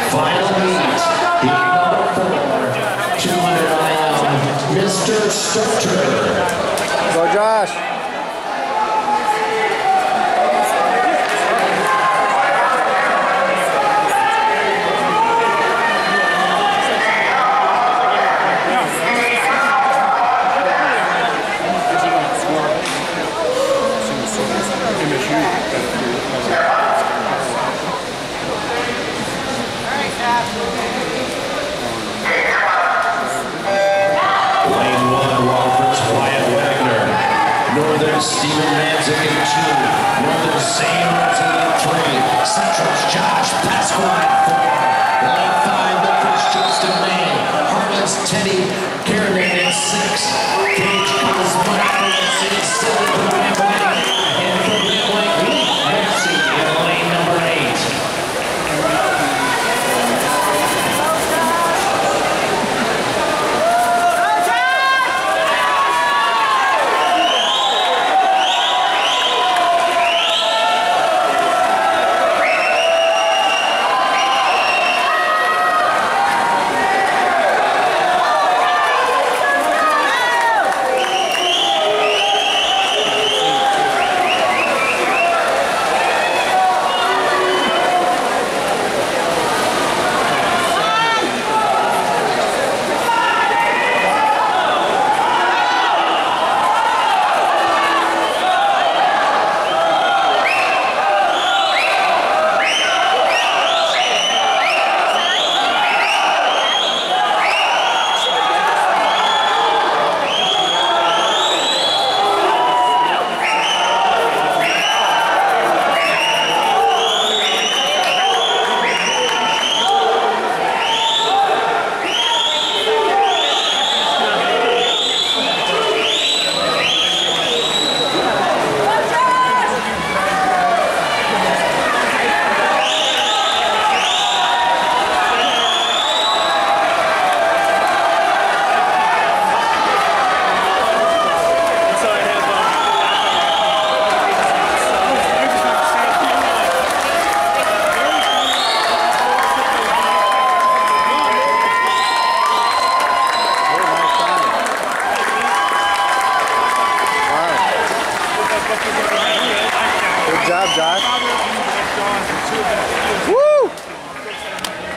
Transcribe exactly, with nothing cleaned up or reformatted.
Final meet, heat number four, two hundred I M, Mister Starter. Go Josh. Northern Steven Manzik in two, Northern Zane Rosen in three, Central's Josh Pasquine in four, Lane five, Milford's Justin May, Harlan's Teddy Kiernan in six, Cage Cosmo in seven, and for Midway, Nancy in lane number eight. Good job, Josh.